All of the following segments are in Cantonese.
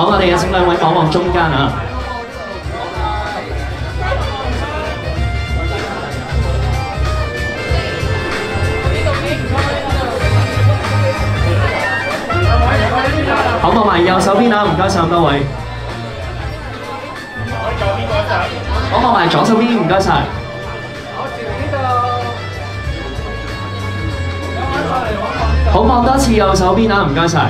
好，我哋有請兩位望望中間啊。好，望埋右手邊啊，唔該晒咁多位。好，望埋左手邊，唔該晒。好，望多次右手邊啊，唔該晒。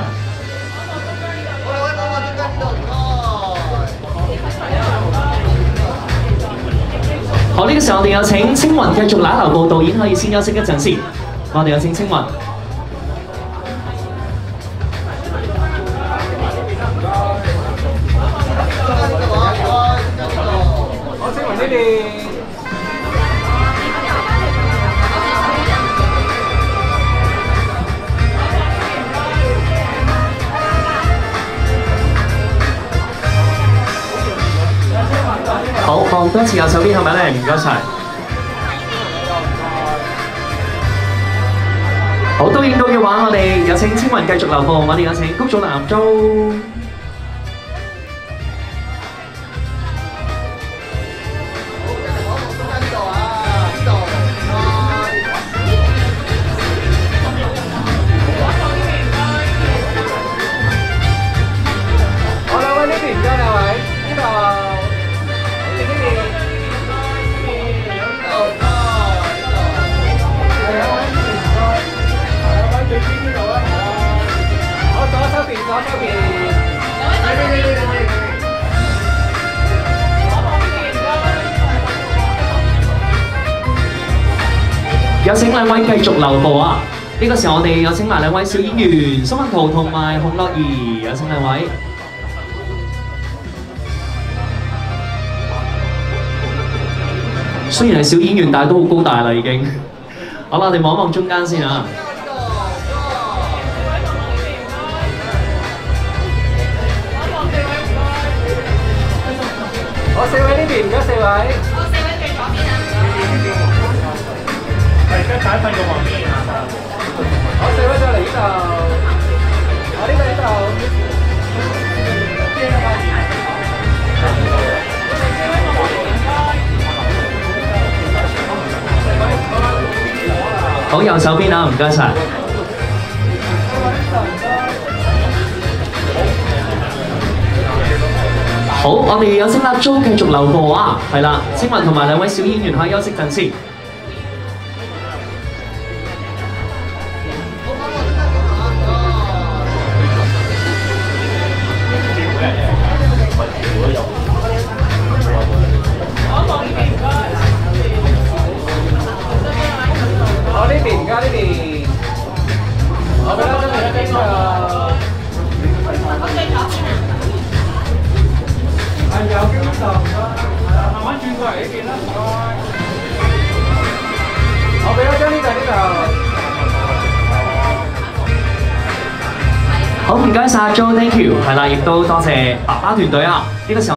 好，呢個時候我哋有請青雲繼續揦頭部導演可以先休息一陣先。我哋有請青雲。 好，青雲呢邊。 好，望多次右手邊係咪咧？唔該晒。好，都影到嘅話，我哋有請青雲繼續留步，我哋有請谷祖藍租。 好，兩位呢邊唔該，兩位呢度。 有請兩位繼續留步啊！呢個時候我哋有請埋兩位小演員蘇文圖同埋洪樂兒，有請兩位。雖然係小演員，但係都好高大啦已經。好啦，我哋望一望中間先啊。 好，四位呢邊，唔該四位。 好，四位最左邊啊。 係，而家第一份個旁邊啊。好，四位再嚟呢度。好，呢度呢度。 好，右手邊啊，唔該晒。好，我哋有請阿租繼續留步啊，係啦，青雲同埋兩位小演員可以休息陣先。 好，呢邊，而家呢邊。好，俾啦，真係邊個？ 好，最左邊啊。 係右邊就唔該，係啦，慢慢轉過嚟呢邊啦，唔該。好，俾啦，將呢度呢度。 好，唔該晒 Jo，thank you，係啦，亦都多謝爸爸團隊啊，呢個時候。